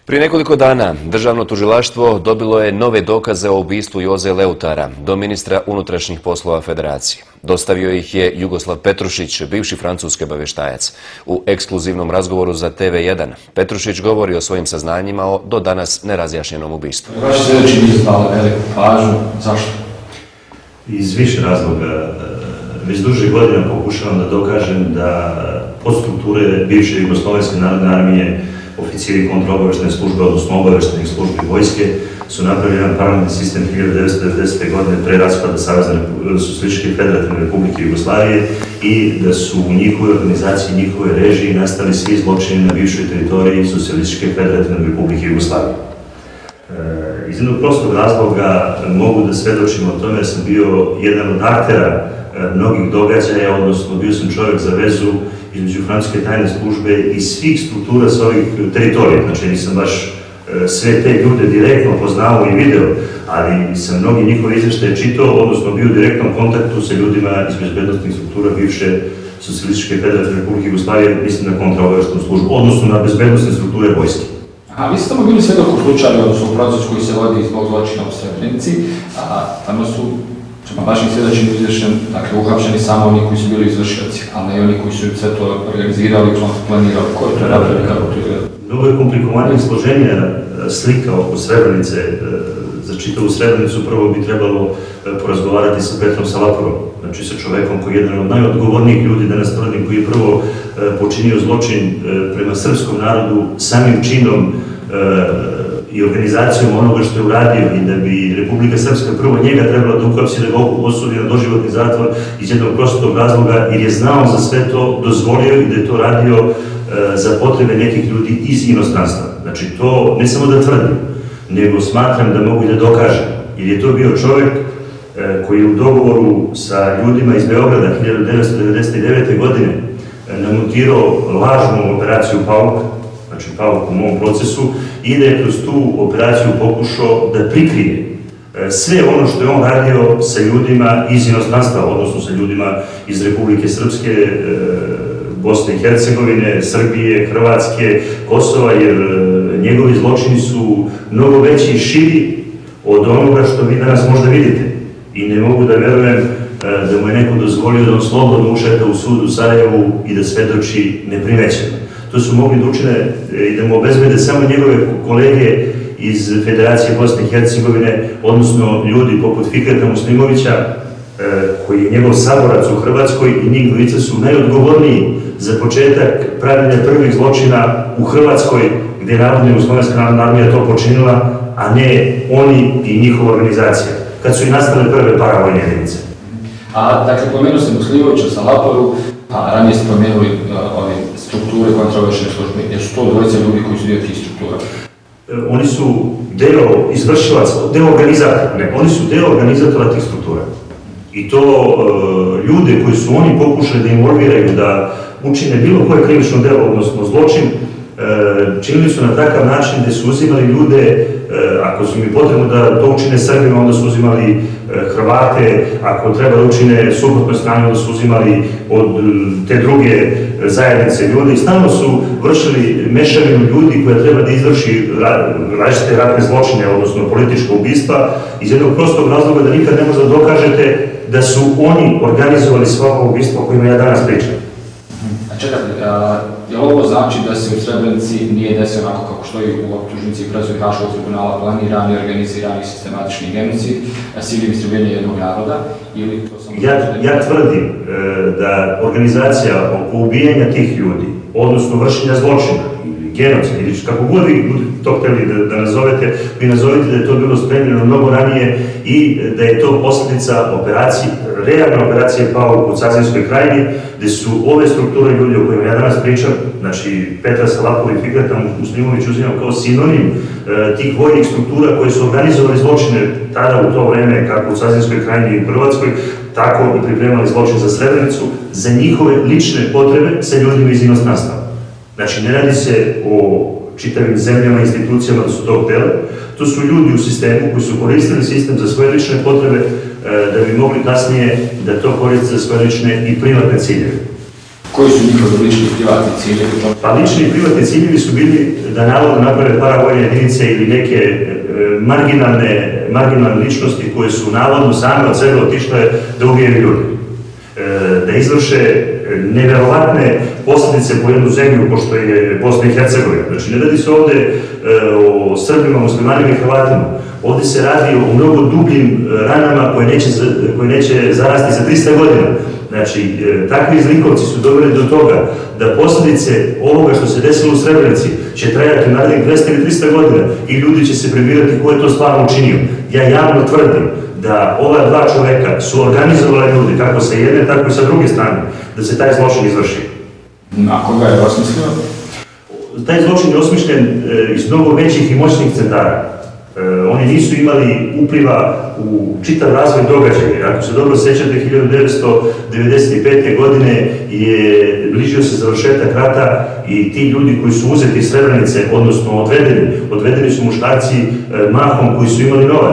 Prije nekoliko dana Državno tužilaštvo dobilo je nove dokaze o ubistvu Joze Leutara do ministra unutrašnjih poslova Federacije. Dostavio ih je Jugoslav Petrušić, bivši francuski obavještajac. U ekskluzivnom razgovoru za TV1 Petrušić govori o svojim saznanjima o do danas nerazjašnjenom ubistvu. Vaši sljedeći nisu dali veliku pažnju. Zašto? Iz više razloga. Već duže godina pokušavam da dokažem da podstrukture bivše Jugoslovenske narodne armije, oficiri kontraobavještajne službe, odnosno obavještajnih službi vojske, su napravili jedan paralelni sistem 1990. godine pre raspada Savezne socijalističke federativne republike Jugoslavije i da su u njihovoj organizaciji, njihove režiji nastali svi zločini na bivšoj teritoriji Socijalističke federativne republike Jugoslavije. Iz jednog prostog razloga mogu da svedočim o tome jer sam bio jedan od aktera mnogih događaja, odnosno bio sam čovjek za vezu između francuske tajne službe i svih struktura sa ovih teritorija. Znači nisam baš sve te ljude direktno poznao i video, ali sam mnogi njihove izveštaje čitao, odnosno bio u direktnom kontaktu sa ljudima iz bezbednostnih struktura bivše Socijalističke federativne republike Jugoslavije, mislim na kontraobavještajnu službu, odnosno na bezbednostne strukture vojske. A vi ste tamo bili svjedok u slučaju, odnosno u procesu koji se vodi zbog zločina u Srebrenici, a tamo su prema vašim svjedočenju izvršeni, dakle, uhapšeni samo oni koji su bili izvršioci, ali ne oni koji su sve to organizirali, planirali. Ko je to radili, kako to izgleda? Mnogo je komplikovanija i složenija slika oko Srebrenice. Za čitavu Srebrenicu prvo bi trebalo porazgovarati sa Petrom Salaporom, znači sa čovekom koji je jedan od najodgovornijih ljudi, danas tvrdim, koji je prvo počinio zločin prema srpskom narodu samim činom i organizacijom onoga što je uradio i da bi Republika Srpska prvo njega trebala da uhapsi, da ga osudi na doživotni zatvor iz jednog prostog razloga jer je znao za sve to, dozvolio i da je to radio za potrebe nekih ljudi iz inostranstva. Znači to ne samo da tvrdim, nego smatram da mogu i da dokažem, jer je to bio čovjek koji je u dogovoru sa ljudima iz Beograda 1999. godine namontirao lažnu operaciju Pauk, znači Pauk u mom procesu, i da je kroz tu operaciju pokušao da prikrije sve ono što je on radio sa ljudima iz inostranstva, odnosno sa ljudima iz Republike Srpske, Bosne i Hercegovine, Srbije, Hrvatske, Kosova, jer njegovi zločini su mnogo veći i širi od onoga što vi danas možda vidite. I ne mogu da verujem da mu je neko dozvolio da on slobodno ušeta u sud u Sarajevu i da svedoči neprimećeno. To su mogli da učine i da mu obezbede samo njegove kolege iz Federacije Bosne i Hercegovine, odnosno ljudi poput Fikreta Muslimovića, koji je njegov saborac u Hrvatskoj i njih dvojica su najodgovorniji za početak pravljenja prvih zločina u Hrvatskoj, gdje je Narodna Jugoslovenska narodna armija to počinila, a ne oni i njihova organizacija, kad su i nastale prve paravojne jedinice. A dakle, pomenuo sam Muslimovića, Salaporu, a ranije ste pomenuli ove strukture kontraobavještajne službe, jer su to dvojica ljudi koji su dio tih struktura? Oni su deo izvršilaca, deo organizatora, ne, oni su deo organizatora tih struktura. I to ljude koji su oni pokušali da involviraju, da učine bilo koje krivično delo, odnosno zločin, činili su na takav način da su uzimali ljude, ako su mi potrebno da to učine Srbima, onda su uzimali Hrvate, ako treba da učine suprotnoj strani, onda su uzimali od te druge zajednice ljudi. Stalno su vršili mešavinu ljudi koja treba da izvrši različite ratne zločine, odnosno politička ubistva, iz jednog prostog razloga da nikad ne možda dokažete da su oni organizovali sva ova ubistva o kojima ja danas pričam. Čekajte, je li ovo znači da se u Srebrenici nije desio onako kako stoji u optužnici i presude Haškog tribunala planirani, organizirani sistematični genocid s ciljem istrebljenja jednog naroda? Ili to samo... Ja tvrdim da organizacija oko ubijanja tih ljudi, odnosno vršenja zločina, genocid, ili kako god vi to htjeli da nazovete, vi nazovete da je to bilo spremljeno mnogo ranije i da je to posljedica operacije, realne operacije Pauk u Cazinskoj krajini, gde su ove strukture ljudi o kojima ja danas pričam, znači Petra Salapov i Fikreta Muslimović uzimam kao sinonim tih vojnih struktura koje su organizovali zločine tada u to vreme, kako u Cazinskoj krajini i u Hrvatskoj, tako i pripremali zločin za Srebrenicu, za njihove lične potrebe sa ljudima iz inostranstva. Znači, ne radi se o čitavim zemljama i institucijama da su to htjeli, to su ljudi u sistemu koji su koristili sistem za svoje lične potrebe da bi mogli kasnije da to koriste za svoje lične i privatne ciljeve. Koji su njihovi lični privatni ciljevi? Pa lični i privatni ciljevi su bili da navodno naprave paravojne jedinice ili neke marginalne ličnosti koje su navodno same od sebe otišle da ubijaju ljudi. Da izvrše neverovatne posljedice po jednu zemlju, pošto je Bosna i Hercegovina. Znači, ne radi se ovde o Srbima, muslimanima i Hrvatima. Ovde se radi o mnogo dubljim ranama koje neće zarasti za 300 godina. Znači, takvi zlikovci su doveli do toga da posljedice ovoga što se desilo u Srebrenici će trajati u narednih 200 ili 300 godina i ljudi će se prebirati ko je to stvarno učinio. Ja javno tvrdim da ova dva čoveka su organizovali ljudi, kako sa jedne, tako i sa druge strane, da se taj zločin izvrši. Na koga je osmislio? Taj zločin je osmišljen iz mnogo većih i moćnih centara. Oni nisu imali upliva u čitav razvoj događaja. Ako se dobro sećate, 1995. godine je bližio se završetak rata i ti ljudi koji su uzeti iz Srebrenice, odnosno odvedeni su muškarci mahom koji su imali novac.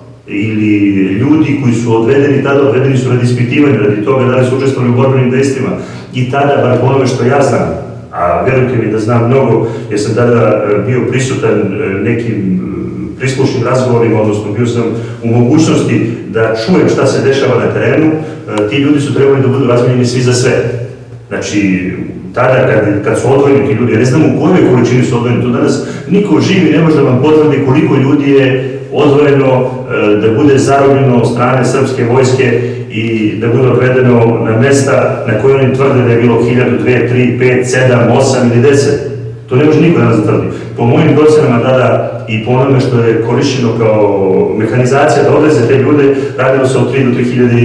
Ili ljudi koji su odvedeni su radi ispitivanja, radi toga da li su učestvovali u borbenim dejstvima. I tada, bar po onome što ja znam, a verujte mi da znam mnogo, jer sam tada bio prisutan nekim prislušnim razgovorima, odnosno bio sam u mogućnosti da čujem šta se dešava na terenu, ti ljudi su trebali da budu razmijenjeni svi za sve. Znači, tada kad su odvojeni ti ljudi, ja ne znam u kojoj količini su odvojeni, tu danas niko živi ne može da vam potvrdi koliko ljudi je odvojeno da bude zarobljeno od strane srpske vojske i da bude odvedeno na mesta na koje oni tvrde da je bilo 1000, 2, 3, 5, 7, 8 ili 10. To ne može niko danas da tvrdi. Po mojim procenama tada i po onome što je korišćeno kao mehanizacija da odveze te ljude, radilo se od 3 do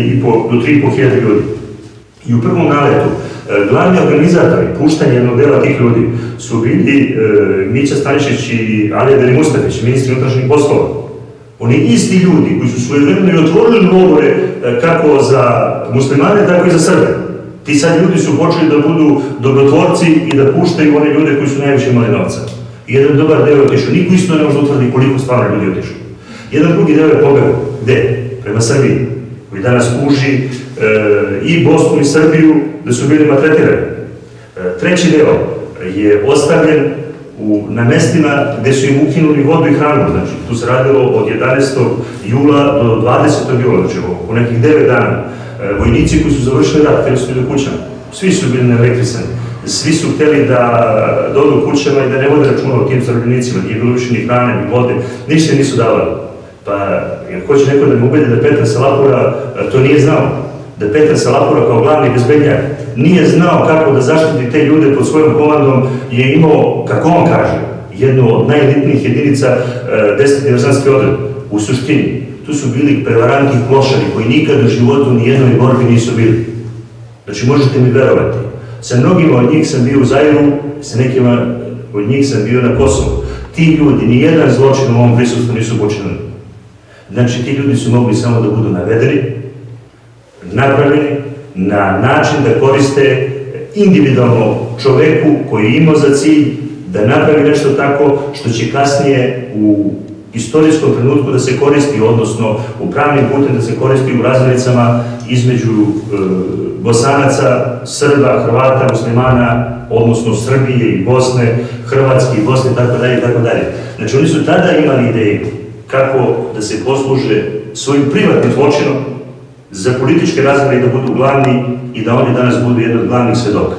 3.500 ljudi. I u prvom naletu glavni organizatori puštanja jednog dela tih ljudi su bili Mića Stanišić i Alija Belimustafić, ministri unutrašnjih poslova. Oni isti ljudi koji su svojevremeno i otvorili logore kako za muslimane, tako i za Srbe. Ti sad ljudi su počeli da budu dobrotvorci i da puštaju one ljude koji su najviše imali novca. I jedan dobar deo je otišao. Niko isto ne može utvrdi koliko stvarno ljudi je otišao. Jedan drugi deo je pobegao. Gde? Prema Srbiji. Koji danas kuži i Bosnu i Srbiju da su bili maltretirani. Treći deo je ostavljen na mestima gde su im ukinuli vodu i hranu. Znači, tu se radilo od 11. jula do 20. jula, znači oko nekih 9 dana. Vojnici koji su završili rat, htjeli su idu kućama. Svi su bili neelektrisani. Svi su htjeli da dodu kućama i da ne vode računa o tim zarobljenicima. Nije bilo više ni hrane, ni vode. Ništa nisu davali. Pa, hoće neko da me ubedi da Petar Salapura to nije znao. Da Petar Salapura kao glavni bezbednjak nije znao kako da zaštiti te ljude pod svojom komandom, je imao, kako on kaže, jednu od najelitnijih jedinica 10. diverzantske odrede. U suštini, tu su bili prevaranti i klošari koji nikad u životu ni jednoj borbi nisu bili. Znači, možete mi verovati. Sa mnogima od njih sam bio u Zairu, sa nekima od njih sam bio na Kosovu. Ti ljudi, ni jedan zločin u ovom prisustvu nisu počinili. Znači, ti ljudi su mogli samo da budu navedeni, napravljeni na način da koriste individualno čoveku koji je imao za cilj da napravi nešto tako što će kasnije u istorijskom trenutku da se koristi, odnosno u pravnim putem da se koristi u razglednicama između Bosanaca, Srba, Hrvata, muslimana, odnosno Srbije i Bosne, Hrvatske i Bosne, itd. Znači, oni su tada imali ideju kako da se posluže svojim privatnim zločinom za političke razmere i da budu glavni i da oni danas budu jedan od glavnih svedoka.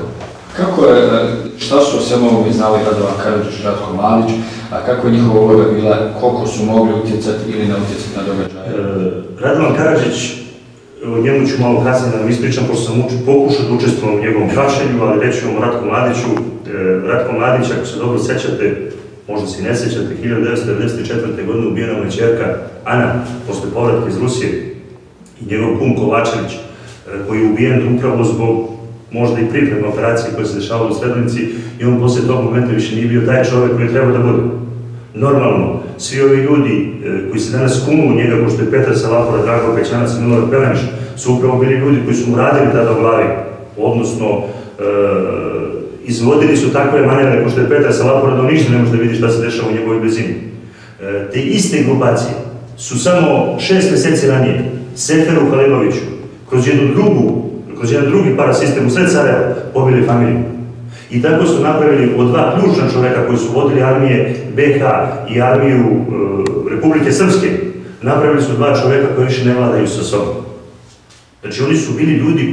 Šta su o svemu ovome znali Radovan Karadžić i Ratko Mladić, a kako je njihova uloga bila, koliko su mogli utjecati ili ne utjecati na događaje? Radovan Karadžić, o njemu ću malo kasnije da vam ispričam, pošto sam pokušao da učestvujem u njegovom hapšenju, ali reći vam o Ratku Mladiću. Ratko Mladić, ako se dobro sećate, možda se i ne sećate, 1994. godine ubijena mu je ćerka Ana, posle povratka iz Rusije, i njegov kum Kovačević, koji je ubijen upravo zbog možda i pripremne operacije koje se dešavalo u Srebrenici, i on posle tog momenta više nije bio taj čovek koji treba da bude. Normalno, svi ovi ljudi koji se danas kumu u njega, pošto je Petar Salapura, Drago Pećanac i Milorad Pelenić, su upravo bili ljudi koji su mu radili tada u glavi, odnosno izvodili su takve manere, pošto je Petar Salapura da ništa ne može da vidi šta se dešava u njegovoj blizini. Te iste grupacije su samo 6 meseci ranije Seferu Haliloviću kroz jednu drugu kroz jedan drugi parasistem u sred Sarajeva pobili familiju. I tako su napravili od dva ključna čovjeka koji su vodili armije BiH i armiju Republike Srpske, napravili su dva čovjeka koji više ne vladaju sa sobom. Znači oni su bili ljudi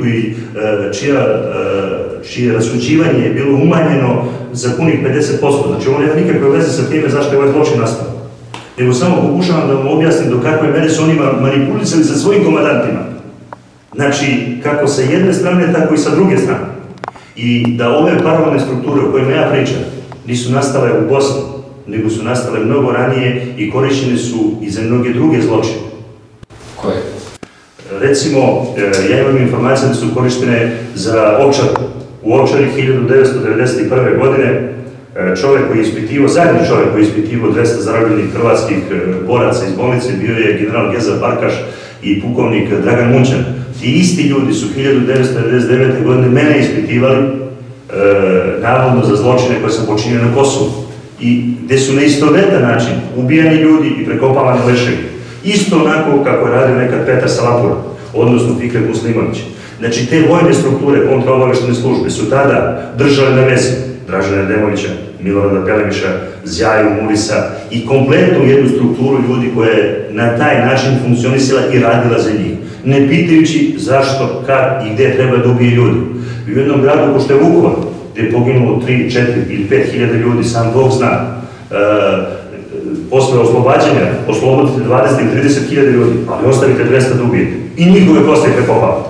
čije rasuđivanje je bilo umanjeno za punih 50%. Znači ovo nema nikakve veze sa time zašto je ovaj zločin nastao. Nego samo pokušavam da vam objasnim do kakve mere su oni manipulisali sa svojim komandantima. Znači, kako sa jedne strane, tako i sa druge strane. I da ove paralelne strukture o kojima ja pričam nisu nastale u Bosni, nego su nastale mnogo ranije i korišćene su i za mnoge druge zločine. Koje? Recimo, ja imam informacije da su korištene za Ovčar. U Ovčari 1991. godine čovjek koji je ispitivao, zadnji čovjek koji je ispitivao 200 zarobljenih hrvatskih boraca iz bolnice bio je general Geza Barkaš i pukovnik Dragan Munčan. Ti isti ljudi su 1999. godine mene ispitivali navodno za zločine koje sam počinio na Kosovu i gdje su na istovetan način ubijani ljudi i prekopavani leševi. Isto onako kako je radio nekad Petar Salapur, odnosno Fikret Muslimović. Znači te vojne strukture kontraobavještajne službe su tada držale na vezi Dražena Demovića, Milorada Pelemiša, Zjaju Murisa i kompletnu jednu strukturu ljudi koja je na taj način funkcionisala i radila za njih. Ne pitajući zašto, kad i gdje treba da ubije ljudi. U jednom gradu ko što je Vukovar, gdje je poginulo 3, 4 ili 5 hiljada ljudi, sam Bog zna, posle oslobađanja oslobodite 20 ili 30 hiljada ljudi, ali ostavite 200 da ubijete. I njihove koste prekopavate.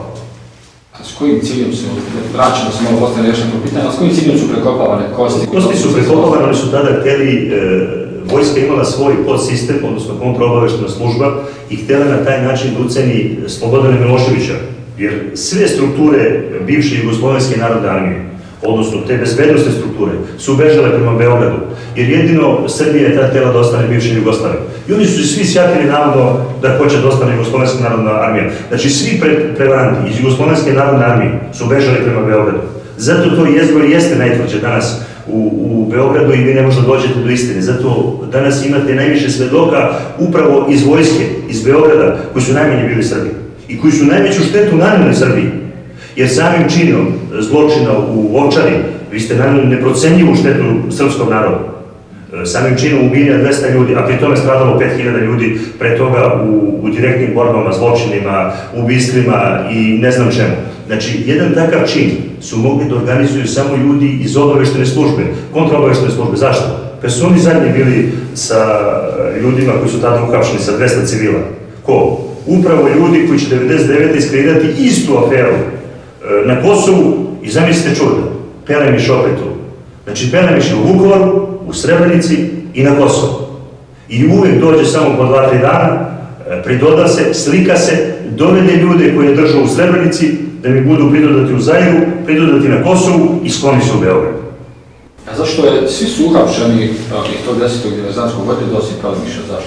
A s kojim ciljem su, vraćamo se malo poslije rješeno pitanje, a s kojim ciljem su prekopavane kosti? Kosti su prekopavane, oni su tada htjeli, vojska imala svoj podsistem, odnosno kontraobavještajna služba, i htjela na taj način da uceni Slobodana Miloševića, jer sve strukture bivše Jugoslovenske narodne armije, odnosno te bezbednostne strukture, su bežale prema Beogradu, jer jedino Srbija je ta htjela da ostane bivša Jugoslavija. I oni su svi sjatili navodno da hoće da ostane Jugoslovenska narodna armija. Znači svi prevaranti iz Jugoslovenske narodne armije su bežali prema Beogradu. Zato to jezgro jeste najtvrđe danas u Beogradu i vi ne možete dođete do istine. Zato danas imate najviše svedoka upravo iz vojske, iz Beograda, koji su najmanje bili Srbi i koji su najveću štetu nanijeli Srbiji. Jer samim činom zločina u Ovčari vi ste nanijeli neprocenjivu štetu srpskom narodu. Samim činom ubijenja 200 ljudi, a pri tome stradalo 5000 ljudi pre toga u direktnim borbama, zločinima, ubistvima i ne znam čemu. Znači, jedan takav čin su mogli da organizuju samo ljudi iz obavještajne službe, kontraobavještajne službe. Zašto? Pa su oni zadnji bili sa ljudima koji su tada uhapšeni sa 200 civila. Ko? Upravo ljudi koji će 99. iskreirati istu aferu na Kosovu i zamislite čuda, Pelemiš opet tu. Znači, Pelemiš je u Vukovaru, u Srebrenici i na Kosovu. I uvek dođe samo po 2-3 dana, pridoda se, slika se, dovede ljude koje držu u Srebrenici, da mi budu pridodati u Zairu, pridodati na Kosovu i skloni se u Beogradu. A zašto je, svi su uhapšeni iz tog 10. diverzantskog odreda osim Pelemiša, zašto?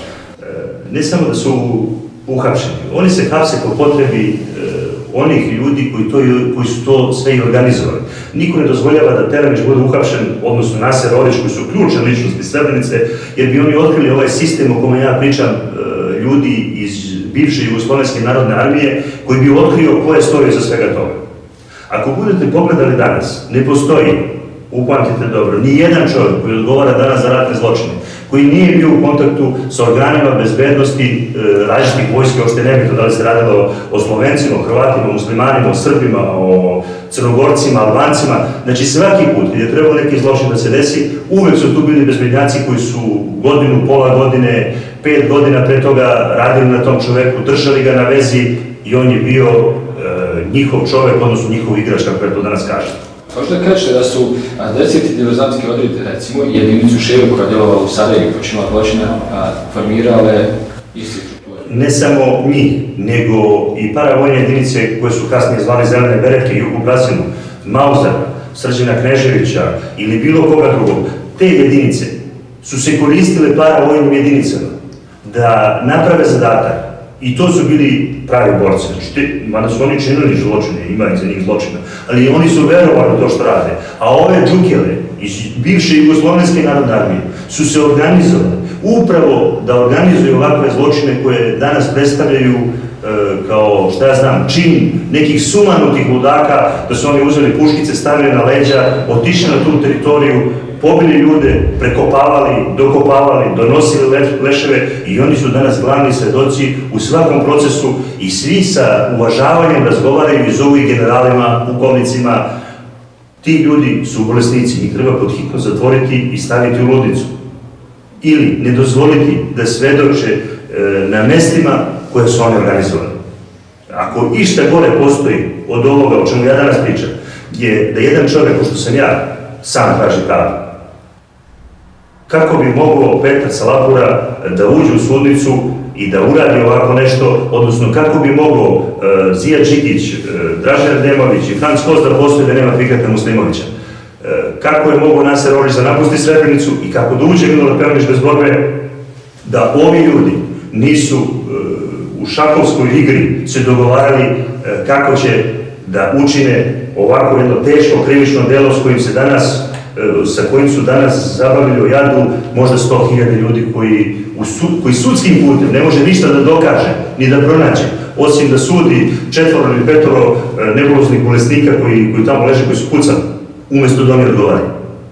Ne samo da su uhapšeni, oni se hapse po potrebi onih ljudi koji su to sve i organizovali. Niko ne dozvoljava da Pelemiš bude uhapšen, odnosno Naser Orić, koji su ključne ličnosti Srebrenice, jer bi oni otkrili ovaj sistem o kome ja pričam, ljudi iz bivše Jugoslovenske narodne armije, koji bi otkrio ko je stojio za svega toga. Ako budete pogledali danas, ne postoji, upamtite dobro, ni jedan čovjek koji odgovara danas za ratne zločine, koji nije bio u kontaktu sa organima bezbednosti različitih vojske, uopšte nebitno da li se radilo o Slovencima, o Hrvatima, o muslimanima, o Srbima, o Crnogorcima, Albancima. Znači svaki put kad je trebao neki zločin da se desi, uvek su tu bili bezbednjaci koji su godinu, pola godine, 5 godina pre toga radili na tom čoveku, držali ga na vezi i on je bio njihov čovek, odnosno njihov igrač, kako je to danas kaže. Možda kažete da su 10. diverzantski odredi, recimo, jedinicu Ševu koja je djelovala u Sarajevu i počinila zločine, formirale iste strukture? Ne samo njih, nego i paravojne jedinice koje su kasnije zvali Zelene beretke, Jugu Brazinu, Mauzera, Srđana Kneževića ili bilo koga drugog. Te jedinice su se koristile paravojnim jedinicama da naprave zadatak. I to su bili pravi borci. Znači, mada su oni činili zločine, ima i za njih zločina, ali oni su verovali to što rade. A ove džukele iz bivše Jugoslovenske narodne armije su se organizovali upravo da organizuju ovakve zločine koje danas predstavljaju kao, šta ja znam, čin nekih sumanutih ludaka, da su oni uzeli puškice, stavili na leđa, otišli na tu teritoriju, pobili ljude, prekopavali, dokopavali, donosili leševe i oni su danas glavni svedoci u svakom procesu i svi sa uvažavanjem razgovaraju i zovu ih generalima, pukovnicima. Ti ljudi su bolesnici, njih treba pod hitno zatvoriti i staviti u ludnicu. Ili ne dozvoliti da svedoče na mestima koje su oni organizovali. Ako išta gore postoji od ovoga o čemu ja danas pričam, je da jedan čovjek, ko što sam ja, sam traži pravdu. Kako bi mogao Petar Salapura da uđe u sudnicu i da uradi ovako nešto, odnosno kako bi mogao Zija Čikić, Dražen Demović i Franc Kos da postoji da nema Fikreta Muslimovića? Kako je mogao Naser Orić da napusti Srebrenicu i kako da uđe Milorad Pelenić bez borbe, da ovi ljudi nisu u šahovskoj igri se dogovarali kako će da učine ovako jedno teško krivično delo sa kojim su danas zabavili o jadu možda 100.000 ljudi koji sudskim putem ne može ništa da dokaže ni da pronađe, osim da sudi 4 ili 5 nebuloznih bolesnika koji tamo leže, koji su pucani, umjesto da oni odgovaraju.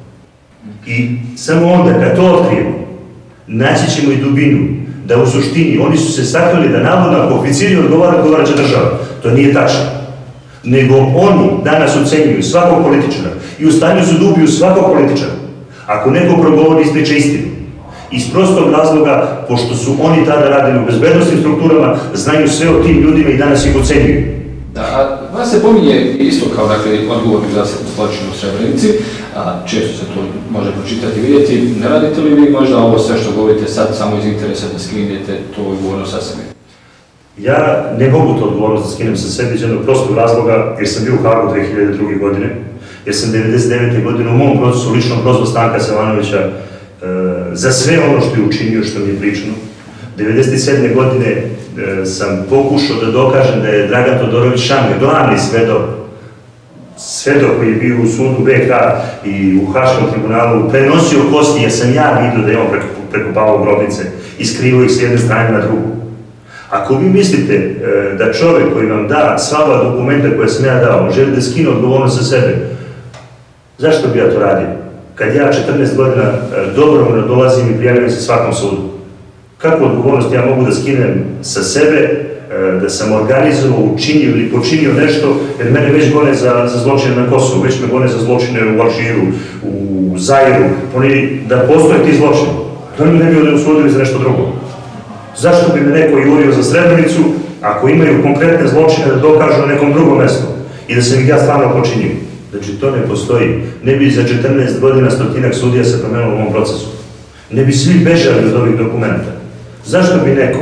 I samo onda, kad to otkrijemo, naći ćemo i dubinu, da u suštini oni su se sakrili da navodno ako oficiri odgovara će država. To nije tačno. Nego oni danas ocenjuju svakog političara i u stanju su da ubiju svakog političara. Ako neko progovori, ispriča istinu. Iz prostog razloga, pošto su oni tada radili u bezbednostnim strukturama, znaju sve o tim ljudima i danas ih ocenjuju. Da, vas se pominje isto kao, dakle, odgovorni za zločin u Srebrenici, često se to može pročitati i vidjeti. Ne radite li vi možda ovo sve što govorite sad samo iz interesa da skrinete to odgovornost sa sebe? Ja ne mogu to odgovornost da skinem sa sebe iz jednog prostog razloga, jer sam bio u Hagu 2002. godine, jer sam 1999. godine u mom procesu lično prozvao Stanka Sevanovića za sve ono što je učinio, što mi je pričano. 1997. godine sam pokušao da dokažem da je Dragan Todorović Šamir, glavni svedok koji je bio u sudu BK i u Haškom tribunalu, prenosio kosti, jer sam ja vidio da je on prekopavao grobnice i skrivao ih s jedne strane na drugu. Ako vi mislite da čovjek koji vam da sva ova dokumenta koje sam ja dao, želi da skine odgovornost sa sebe, zašto bi ja to radio? Kad ja 14 godina dobrovoljno dolazim i prijavljam se svakom sudu. Kakvu odgovornost ja mogu da skinem sa sebe, da sam organizovao, učinio ili počinio nešto, jer mene već gone za zločine na Kosovu, već me gone za zločine u Alžiru, u Zairu, da postoje ti zločine. To mi ne bi ovdje usudili za nešto drugo. Zašto bi me neko jurio za Srebrenicu, ako imaju konkretne zločine da dokažu na nekom drugom mjestu i da sam ih ja stvarno počinio? Znači, to ne postoji. Ne bi za 14 godina 100-ak sudija se promenilo u ovom procesu. Ne bi svi bežali od ovih dokumenta. Zašto bi neko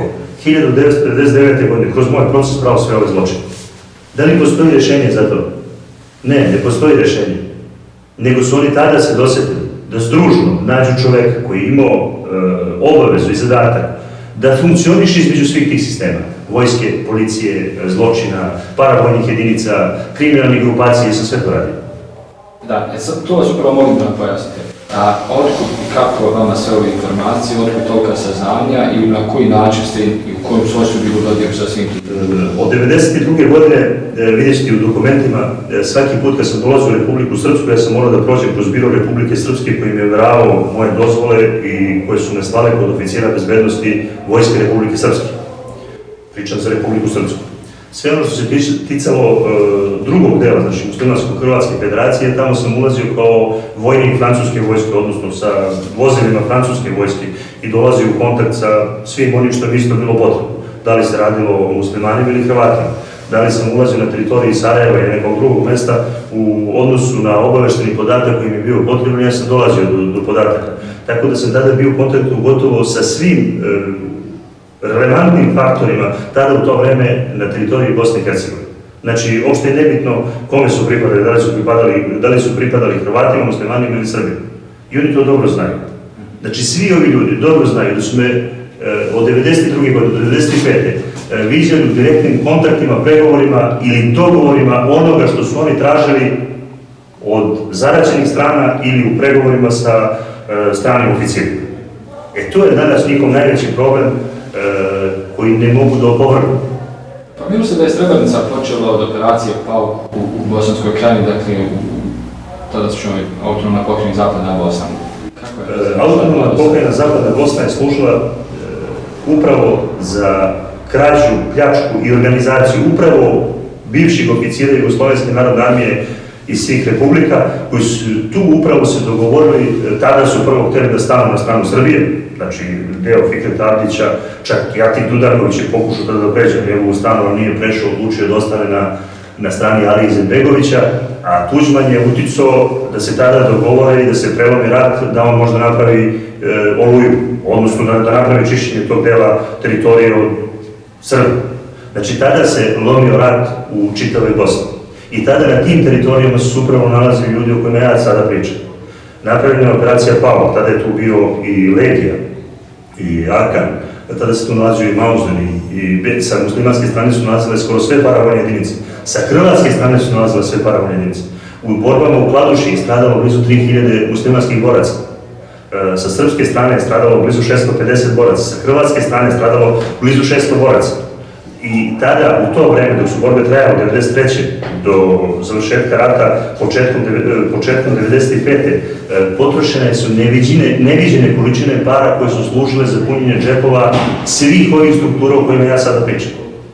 1999. godine kroz moj proces pravo sve ove zločine? Da li postoji rješenje za to? Ne postoji rješenje. Nego su oni tada se dosjetili da združno nađu čoveka koji je imao obavezu i zadatak da funkcioniše između svih tih sistema. Vojske, policije, zločina, paravojnih jedinica, kriminalnih grupacija i sam sve to radi. Da, to vas upravo molim da nam pojasnite. Otkud i kako vama sve ove informacije, otkud tolika saznanja i na koji način ste i u kojem svojstvu bili u dodiru sa svim tim? Od 1992. godine, vidjet ćete u dokumentima, svaki put kad sam dolazio u Republiku Srpsku, ja sam morao da prođem kroz biro Republike Srpske koji mi je overavao moje dozvole i koje su me slale kod oficira bezbednosti Vojske Republike Srpske. Pričam za Republiku Srpsku. Sve ono što se ticalo drugog dela, znači Muslimansko-Hrvatske federacije, tamo sam ulazio kao vojnik francuske vojske, odnosno sa vozilima francuske vojske i dolazio u kontakt sa svim onim što mi isto bilo potrebno. Da li se radilo o muslimanima ili Hrvatima, da li sam ulazio na teritoriji Sarajeva ili nekog drugog mesta u odnosu na obavešteni podatak koji mi je bio potreban, ja sam dolazio do podataka. Tako da sam tada bio u kontaktu gotovo sa svim relevantnim faktorima tada u to vreme na teritoriji Bosne i Hercegovine. Znači, uopšte je nebitno kome su pripadali, da li su pripadali Hrvatima, muslimanima ili Srbima. I oni to dobro znaju. Znači, svi ovi ljudi dobro znaju da su me od 1992. godine do 1995. viđali u direktnim kontaktima, pregovorima ili dogovorima onoga što su oni tražili od zaraćenih strana ili u pregovorima sa stranim oficirima. To je danas njihov najveći problem koji ne mogu da opovrnu. Pa mislim se da je Srebrenica počela od operacije PAUK u Bosanskoj krajini, dakle tada su autonomna pokrajina Zapadna Bosna. Autonomna pokrajina Zapadna Bosna je služila upravo za krađu, pljačku i organizaciju upravo bivših oficira Jugoslovenske narodne armije iz svih republika, koji su tu upravo se dogovorili, tada su prvo htjeli da stanu na stranu Srbije, znači deo Fikret Avdića, čak i Atik Dudarković je pokušao tada da pređe njegovu stranu, ali nije prešao, odlučio da ostane na strani Alije Izetbegovića, a Tuđman je uticao da se tada dogovore i da se prelomi rat, da on možda napravi Oluju, odnosno da napravi čišćenje tog dela teritorije od Srba. Znači tada se lomio rat u čitavoj Bosni. I tada na tim teritorijama su upravo nalazili ljudi o kojima ja sada pričam. Napravljena je operacija PAUK, tada je tu bio i Legija, i Arkan, tada se tu nalazio i Mauzen, i sa muslimanske strane su nalazile skoro sve paravojne jedinice. Sa hrvatske strane su nalazile sve paravojne jedinice. U borbama u Kladuši je stradalo blizu 3000 muslimanskih boraca. Sa srpske strane je stradalo blizu 650 boraca, sa hrvatske strane je stradalo blizu 600 boraca. I tada, u to vreme, dok su borbe trajale od 1993. do završetka rata, početkom 1995. Potrošene su neviđene količine para koje su služile za punjenje džepova svih ovih struktura o kojima ja sada pričam.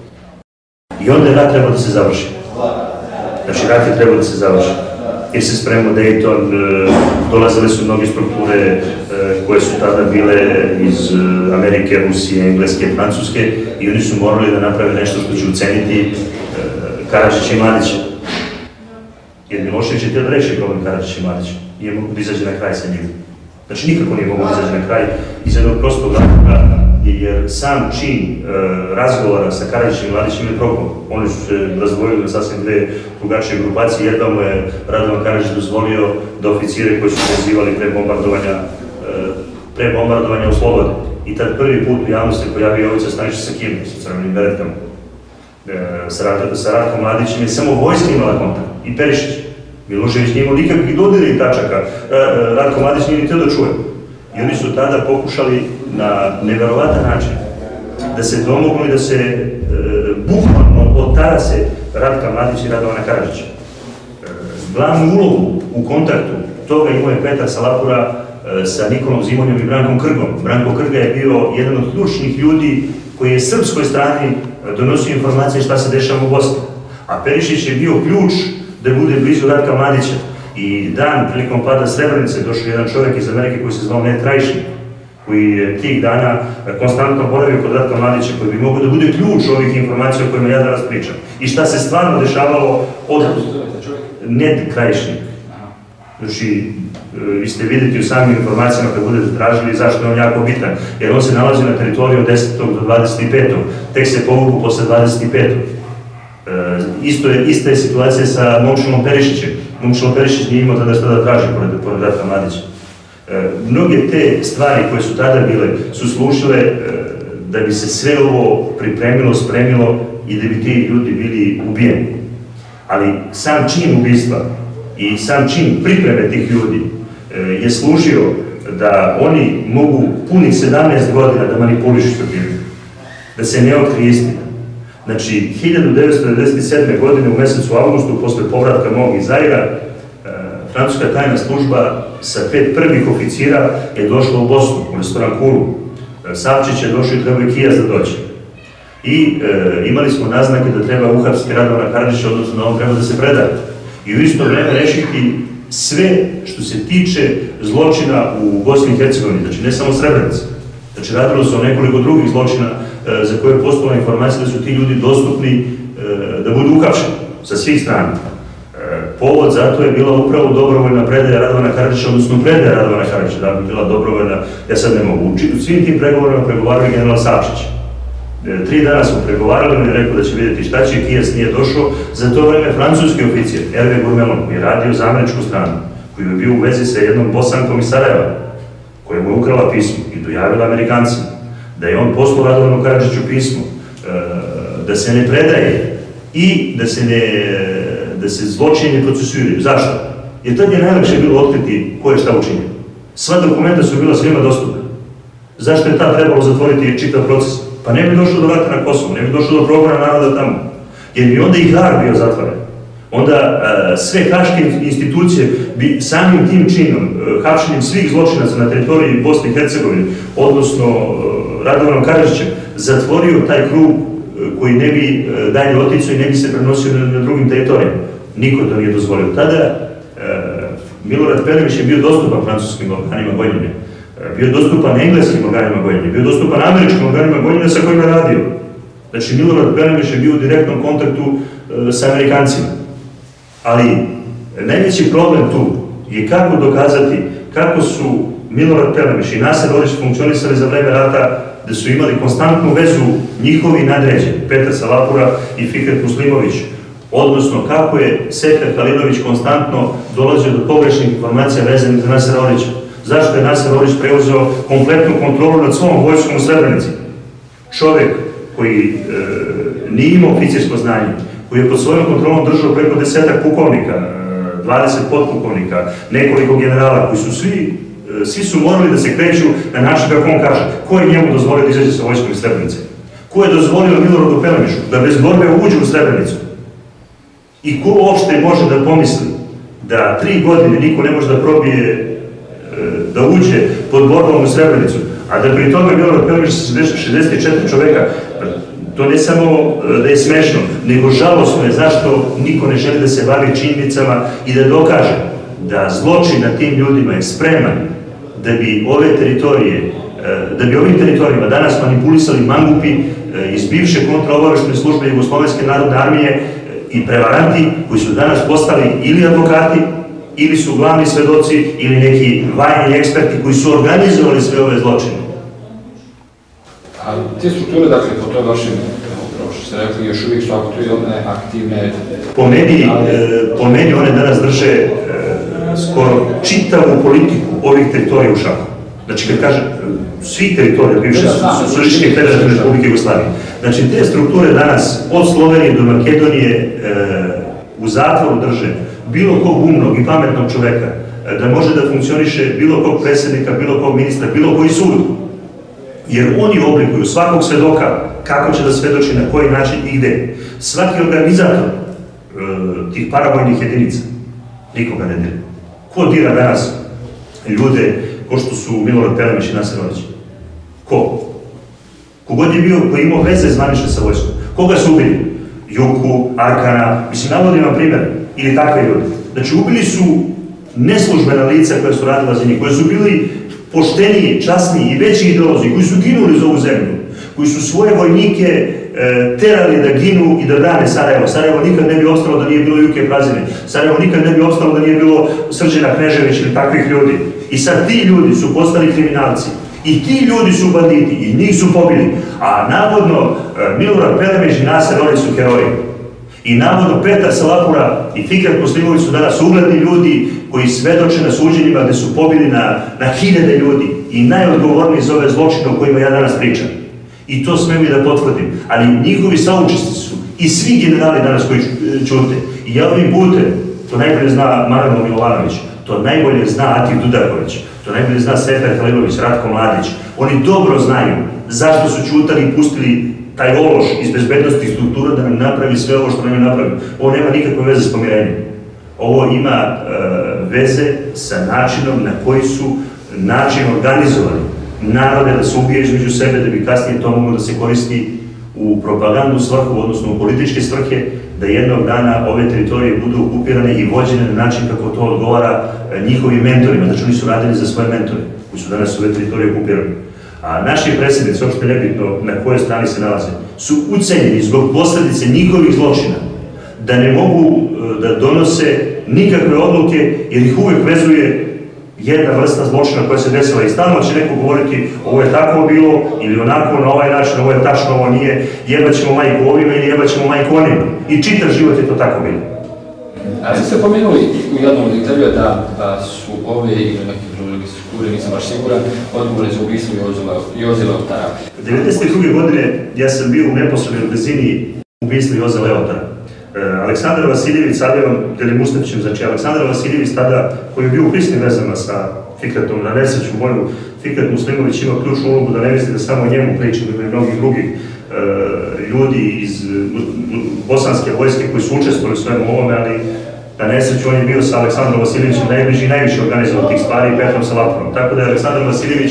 I onda je rat trebao da se završi. Znači, rat je trebao da se završi. Jer se spremao Dayton, dolazile su mnoge strukture koje su tada bile iz Amerike, Rusije, Engleske, Francuske i oni su morali da naprave nešto što će uceniti Karadžića i Mladića. Jer Milošević je htio da reši problem Karadžića i Mladića. Nije mogu da izađe na kraj sa njim. Znači nikako nije mogu da izađe na kraj iz jednog prostog razloga, jer sam čin razgovora sa Karadžićem i Mladićem je propao. Oni su se razdvojili na sasvim dve drugačije grupacije. Jedva mu je Radovan Karadžić dozvolio da oficire koji su pozivali pre bombardovanja oslobode. I tad prvi put u javnosti pojavio Jovica Stanišić sa Kinom, sa crvenim beretkama. Sa Ratkom Mladićem je samo vojska imala kontakt i Perišić. Milošević nije imao nikakvih dodirnih tačaka, Ratko Mladić nije ni htio da čuje. I oni su tada pokušali na neverovatan način da se domognu i da se bukvalno otarase Ratka Mladića i Radovana Karadžića. Glavnu ulogu u kontaktu toga imao je Petar Salapura sa Nikolom Zimonjom i Brankom Krgom. Branko Krga je bio jedan od ključnih ljudi koji je srpskoj strani donosio informacije šta se dešava u Bosni. A Perišić je bio ključ da bude blizu Ratka Mladića. I dan prilikom pada Srebrenice došao jedan čovjek iz Amerike koji se zvao Ned Krajšnik, koji je tih dana konstantno boravio kod Ratka Mladića, koji bi mogao da bude ključ ovih informacija o kojima ja danas pričam. I šta se stvarno dešavalo od Ned Krajšnik. Znači, vi ste vidjeti u samim informacijama kad budete tražili zašto je on jako bitan, jer on se nalazi na teritoriju od 10. do 25. Tek se povuku posle 25. Ista je situacija sa Momčilom Perišićem. Momčilo Perišić nije imao tada šta da traži pored Ratka Mladića. Mnoge te stvari koje su tada bile su služile da bi se sve ovo pripremilo, spremilo i da bi ti ljudi bili ubijeni. Ali sam čin ubistva i sam čin pripreme tih ljudi je služio da oni mogu punih 17 godina da manipulišu Srbijom, da se ne otkrije istina. Znači, 1997. godine u mesecu avgustu, posle povratka mog iz Zaira, francuska tajna služba sa 5 prvih oficira je došla u Bosnu, u restoran Kulu. Savčić je došao i trebao i Kijaz da dođe. I imali smo naznake da treba uhapsiti Radovana Karadžića, odnosno da on treba da se predaje. I u isto vreme rešiti sve što se tiče zločina u Bosni i Hercegovini, znači ne samo Srebrenica. Znači radilo se o nekoliko drugih zločina za koje je postojala informacija da su ti ljudi dostupni da budu uhapšeni sa svih strana. Povod za to je bila upravo dobrovoljna predaja Radovana Karadžića, odnosno predaja Radovana Karadžića, da bi bila dobrovoljna, ja sad ne mogu. U svim tim pregovorima pregovarali general Savčić. 3 dana smo pregovarali, on je rekao da će vidjeti šta će, Kijaz nije došao. Za to vreme francuski oficir, Hervé Gourmelon, koji je radio za američku stranu, koji je bio u vezi sa jednom Bosankom iz Sarajeva, koja mu je ukrala pismo i dojavila Amerikancima, da je on poslao Radovanu Karadžiću pismo, da se ne predaje i da se zločini procesuiraju. Zašto? Jer tad je najlakše bilo otkriti ko je šta učinio. Sva dokumenta su bila svima dostupna. Zašto je tad trebalo zatvoriti čitav proces? Pa ne bi došlo do rata na Kosovu, ne bi došlo do progona naroda tamo. Jer bi onda i Haag bio zatvoren. Onda sve haške institucije bi samim tim činom, hapšenjem svih zločinaca na teritoriji Bosne i Hercegovine, odnosno Radovanom Karadžićem, zatvorio taj krug koji ne bi dalje oticao i ne bi se prenosio na drugim teritorijama. Niko to nije dozvolio. Tada Milorad Pelević je bio dostupan francuskim organima gonjenja, bio dostupan engleskim organima gonjenja, bio dostupan američkim organima gonjenja sa kojima je radio. Znači, Milorad Pelević je bio u direktnom kontaktu sa Amerikancima. Ali najveći problem tu je kako dokazati kako su Milorad Pelević i Naser Orić funkcionisali za vreme rata, da su imali konstantnu vezu njihovi nadređeni, Petar Salapura i Fikret Muslimović, odnosno kako je Sefer Halilović konstantno dolazio do pogrešnih informacija vezanih za Nasera Orića. Zašto je Naser Orić preuzeo kompletnu kontrolu nad svom vojskom u Srebrenici? Čovjek koji nije imao oficirsko znanje, koji je pod svojom kontrolom držao preko 10 pukovnika, 20 potpukovnika, nekoliko generala, koji su svi su morali da se kreću na način kako on kaže. Ko je njemu dozvolio da izađe sa vojskom iz Srebrenice? Ko je dozvolio Miloradu Peleviću da bez borbe uđe u Srebrenicu? I ko uopšte može da pomisli da 3 godine niko ne može da probije da uđe pod borbom u Srebrenicu, a da pri tome Milorad Pelević sa 64 čoveka, to ne samo da je smešno, nego žalosno je zašto niko ne želi da se bavi činjenicama i da dokaže da zločin na tim ljudima je spreman da bi ovim teritorijama danas manipulisali mangupi iz bivše kontraobaveštene službe Jugoslovenske narodne armije i prevaranti koji su danas postali ili advokati, ili su glavni svedoci, ili neki vajni eksperti koji su organizovali sve ove zločine. A te strukture, dakle, po toj vašem, što ste rekli, još uvijek su aktivne? Po meni one danas drže skoro čitavu politiku ovih teritorija u šaku. Znači, kad kažem, svih teritorija bivše Socijalističke federativne Republike Jugoslavije. Znači, te strukture danas, od Slovenije do Makedonije, u zatvoru drže bilo kog umnog i pametnog čoveka, da može da funkcioniše bilo kog predsjednika, bilo kog ministra, bilo koji sud. Jer oni oblikuju svakog svedoka kako će da svedoči, na koji način i gde. Svaki organizator tih paravojnih jedinica nikoga ne dira. Ko dira danas ljude ko što su Milorad Pelević i Naser Orić? Ko? Kogod je bio koji imao veze zvanične sa vojskom? Koga su ubili? Juku, Arkana, mislim, navodim vam primjer, ili takve ljudi. Znači, ubili su neslužbena lica koja su radila za njih, koji su bili pošteniji, časniji i veći ideolozi, koji su ginuli za ovu zemlju, koji su svoje vojnike terali da ginu i da brane Sarajevo. Sarajevo nikad ne bi opstalo da nije bilo Juke Prazine. Sarajevo nikad ne bi opstalo da nije bilo Srđana Knežević ili takvih ljudi. I sad ti ljudi su postali kriminalci. I ti ljudi su banditi i njih su pobili. A navodno Milorad Pelević i Naser Orić su heroji. I navodno Petar Salapura i Fikret Muslimović su danas ugledni ljudi koji svedoče na suđenjima gde su pobili na hiljade ljudi i najodgovorniji za ove zločine o kojima ja danas pričam. I to smem i da potvrdim. Ali njihovi saučesnici su i svi generali danas koji ćute. I ja ovim putem, to najbolje zna Marko Milovanović, to najbolje zna Atif Dudaković, to najbolje zna Sefer Halilović, Ratko Mladić. Oni dobro znaju zašto su ćutali i pustili taj ološ iz bezbednostnih struktura da nam napravi sve ovo što nam je napravio. Ovo nema nikakve veze s pomirenjem. Ovo ima veze sa načinom na koji su način organizovali narode da se ubije između sebe, da bi kasnije to moglo da se koristi u propagandu svrhu, odnosno u političke svrhe, da jednog dana ove teritorije budu okupirane i vođene na način kako to odgovara njihovim mentorima. Znači, oni su radili za svoje mentore, koji su danas ove teritorije okupirane. A naši predsjednici, uopšte nebitno na kojoj strani se nalaze, su ucenjeni zbog posljedice njihovih zločina, da ne mogu da donose nikakve odluke, jer ih uvek vezuje jedna vrsta zločina koja se desila i stalno će neko govoriti ovo je tako bilo ili onako na ovaj način, ovo je tačno, ovo nije, jebaćemo majku ovima ili jebaćemo majku onima. I čitav život je to tako bilo. A vi ste pomenuli u jednom intervju da su ove ili neke druge strukture, nisam baš siguran, odgovorne za ubistvo Joze Leutara. 1992. godine ja sam bio u neposrednoj blizini ubistva Joze Leutara. Aleksandar Vasiljević sa Alijom Delimustavićem, znači Aleksandar Vasiljević tada, koji je bio u prisnim vezama sa Fikretom, na nesreću moju, Fikret Muslimović ima ključnu ulogu, da ne misli da samo o njemu pričam, ima i mnogih drugih ljudi iz bosanske vojske koji su učestvovali u svemu ovome, ali na nesreću on je bio sa Aleksandrom Vasiljevićem najbliži i najviše organizovao tih stvari i Petrom Salapurom. Tako da je Aleksandar Vasiljević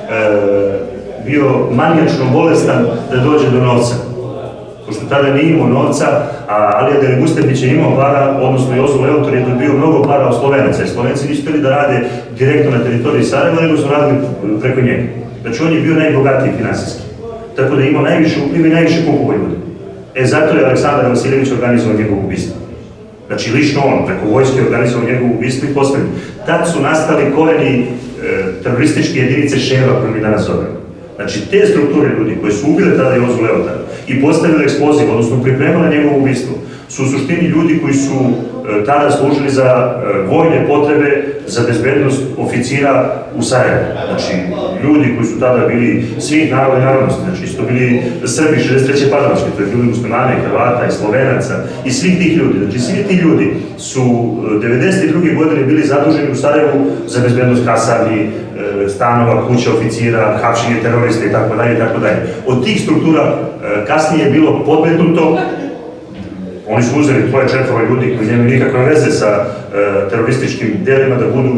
bio manijačno bolestan da dođe do novca. Pošto tada nije imao novca, a Alija Deligustepić je imao para, odnosno Jozo Leutar je dobio mnogo para od Slovenaca. Slovenci nisu htjeli da rade direktno na teritoriji Sarajeva, nego su radili preko njega. Znači on je bio najbogatiji finansijski. Tako da je imao najviše upliva i najviše kupovao ljudi. Zato je Aleksandar Vasiljević organizovao njegovo ubistvo. Znači lično on, preko vojske, organizovao njegovo ubistvo i postavljeno. Tad su nastali koreni terorističke jedinice Ševa, koje mi danas zovemo. Znači te strukture ljudi koje su ubile tada Jozu Leutara i postavili eksploziv, odnosno pripremali njegovo ubistvo, su u suštini ljudi koji su tada služili za vojne potrebe, za bezbednost oficira u Sarajevu. Znači, ljudi koji su tada bili svih naroda i narodnosti, znači su to bili Srbi 63. Padanačke, to je bili muslimane, Hrvata i Slovenaca i svih tih ljudi. Znači, svi ti ljudi su 92. godine bili zaduženi u Sarajevu za bezbednost kasarni, stanova, kuća oficira, hapšenje terorista i tako dalje, i tako dalje. Od tih struktura kasnije je bilo podmetnuto. Oni su uzeli 3-4 ljudi koji nemaju nikakve veze sa terorističkim delima da budu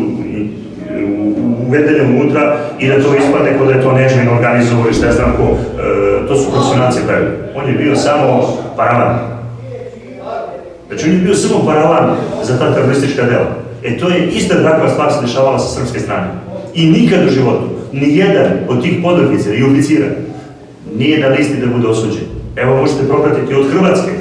uvedeni unutra i da to ispadne kod da je to Nežmin organizovao i šta ja znam ko, to su profesionalci pravili. On je bio samo paravan. Znači on je bio samo paravan za ta teroristička dela. To je ista takva stvar se dešavala sa srpske strane. I nikad u životu, nijedan od tih podoficira i oficira nije na listi da bude osuđen. Evo možete propratiti od Hrvatske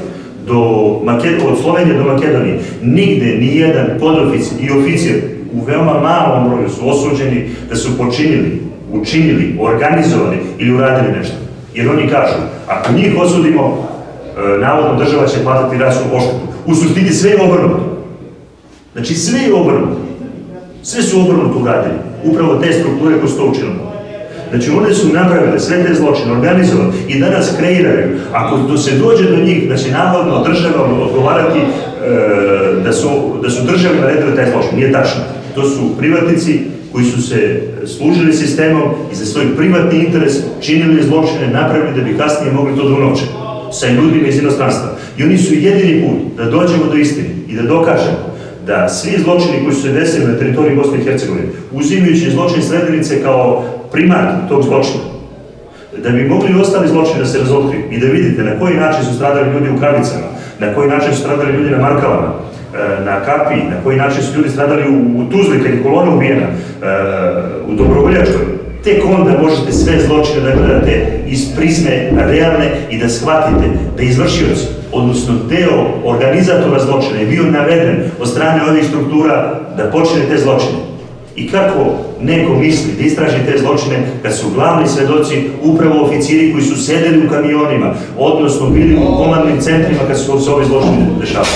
od Slovenije do Makedonije, nigde nijedan podoficir i oficir u veoma malom broju su osuđeni da su počinili, učinili, organizovali ili uradili nešto. Jer oni kažu, ako njih osudimo, navodno država će platiti ratnu odštetu. U suštini sve je obrnuto. Znači sve je obrnuto. Sve su obrnuto uradili. Upravo te strukture koje su to učinili. Znači one su napravile sve te zločine, organizovali i danas kreiraju. Ako se dođe do njih da će navodno država odgovarati da su države naredile taj zločin, nije tačno. To su privatnici koji su se služili sistemom i za svoj privatni interes činili zločine, napravili da bi kasnije mogli to da unovče sa ljudima iz inostranstva. I oni su jedini put da dođemo do istine i da dokažemo da svi zločini koji su se desili na teritoriji Bosne i Hercegovine, uzimajući zločin Srebrenice kao primat tog zločina, da bi mogli ostali zločini da se razotkriju i da vidite na koji način su stradali ljudi u Kravicama, na koji način su stradali ljudi na Markalama, na Kapiji, na koji način su ljudi stradali u Tuzli kad je kolona ubijena, u Dobrovoljačkoj. Tek onda možete sve zločine da gledate iz prizme realne i da shvatite da izvršioci, odnosno deo organizatora zločina je bio naveden od strane ovih struktura da počne te zločine. I kako neko misli da istraži te zločine kad su glavni svedoci upravo oficiri koji su sedeli u kamionima, odnosno bili u komandnim centrima kad su se ovi zločine dešavali.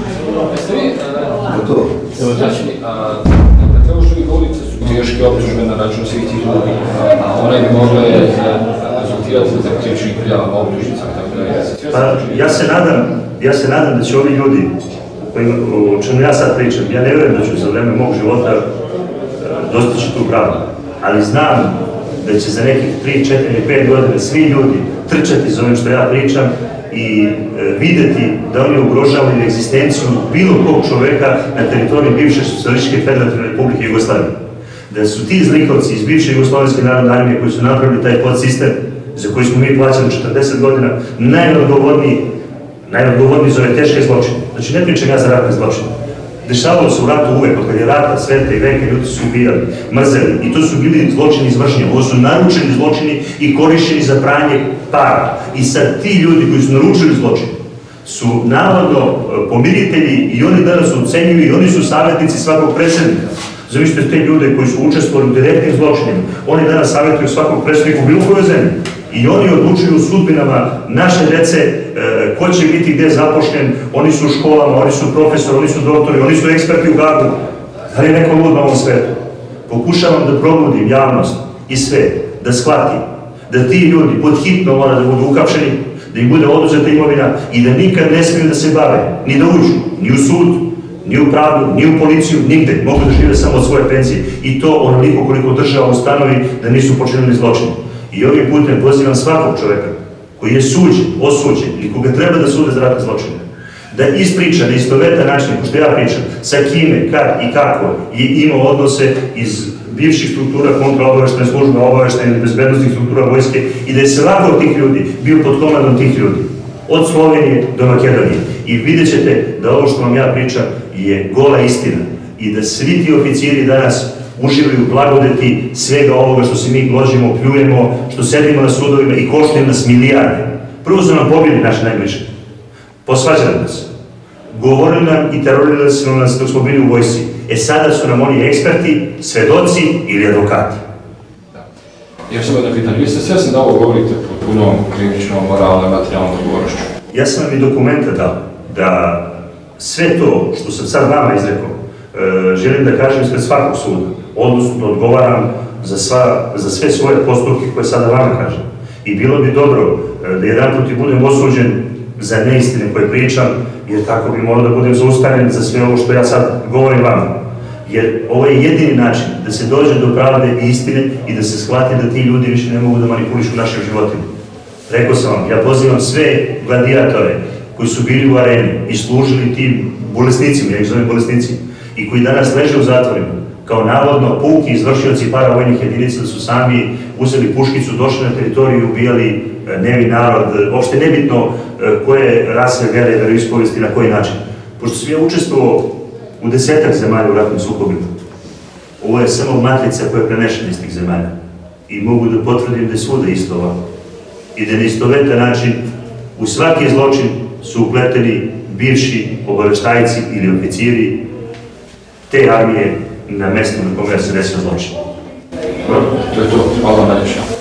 Ovo što vi govorite su teške optužbe na račun svih tih ljudi, a one bi mogle rezultirati za krivičnih prijava, optužnica, tako da ja se nadam da će ovi ljudi o čemu ja sad pričam, ja ne vjerujem da ću za vreme mog života dostići tu pravdu, ali znam da će za nekih 3, 4 ili 5 godina svi ljudi trčati za ovim što ja pričam i videti da oni ugrožavaju egzistenciju bilo kog čoveka na teritoriji bivše Socijalističke Federativne Republike Jugoslavije. Da su ti zlikovci iz bivše Jugoslovenske narodne armije koji su napravili taj podsistem za koji smo mi plaćali 40 godina, najodgovorniji za ove teške zločine. Znači ne pričam ja za ratne zločine. Dešavalo se u ratu uvek, od kad je rata, sveta i veka, ljudi su ubijali, mrzeli i to su bili zločini izvršenja. Ovo su naručeni zločini i korišćeni za pranje para. I sad ti ljudi koji su naručili zločine su navodno pomiritelji i oni danas ocenjuju i oni su savjetnici svakog predsjednika. Zamislite te ljude koji su učestvovali u direktnim zločinima, oni danas savjetuju svakog predsjednika u bilo kojoj zemlji. I oni odlučuju o sudbinama naše dece, ko će biti gde zapošljen, oni su u školama, oni su profesori, oni su doktori, oni su eksperti u Hagu. Da li je neko lud na ovom svetu? Pokušavam da probudim javnost i sve, da shvati da ti ljudi pod hitno mora da budu uhapšeni, da im bude oduzeta imovina i da nikad ne smiju da se bave, ni da uđu, ni u sud, ni u pravdu, ni u policiju, nigde. Mogu da žive samo od svoje penzije. I to onoliko koliko država ustanovi da nisu počinili zločine. I ovim putem pozivam svakog čoveka koji je suđen, osuđen ili koga treba da sude za ratne zločine, da ispriča na istovetan način, ko što ja pričam, sa kime, kad i kako je imao odnose iz bivših struktura kontraobaveštajne službe, obaveštajne ili bezbednostnih struktura vojske i da je svako od tih ljudi bio pod komandom tih ljudi, od Slovenije do Makedonije. I vidjet ćete da ovo što vam ja pričam je gola istina i da svi ti oficiri danas uživaju blagodeti svega ovoga što se mi glođimo, pljujemo, što sedimo na sudovima i koštaju nas milijarde. Prvo su nam pobili naše najbliže, posvađali nas, govorili nam i terorirali su nas dok smo bili u vojsci. Sada su nam oni eksperti, svedoci ili advokati. Još samo jedno pitanje, vi ste svjesni da ovo govorite pod punom krivičnom, moralnom i materijalnom odgovornošću? Ja sam vam i dokumenta dao da sve to što sam sad vama izrekao, želim da kažem ispred svakog suda, odnosno da odgovaram za sve svoje postupke koje sada vama kažem. I bilo bi dobro da jedan put budem osuđen za neistine koje pričam, jer tako bi morao da budem zaustavljen za sve ovo što ja sad govorim vama. Jer ovo je jedini način da se dođe do pravde i istine i da se shvati da ti ljudi više ne mogu da manipulišu našim životima. Rekao sam vam, ja pozivam sve gladiatore koji su bili u areni i služili tim bolesnicima, ja ih zovem bolesnici, i koji danas leže u zatvorima, kao navodno puki izvršioci paravojnih jedinica da su sami uzeli puškicu, došli na teritoriju i ubijali nevin narod, uopšte nebitno koje rase, vere, veroispovesti, na koji način. Pošto sam ja učestvovao u 10-ak zemalja u ratnim sukobima, ovo je samo matrica koja je prenešena iz tih zemalja i mogu da potvrdim da je svuda isto ovako. I da na istovetan način u svaki zločin su upleteni bivši obaveštajci ili oficiri te armije na mestu na kome se desio zločin. To je to. Hvala vam najljepše.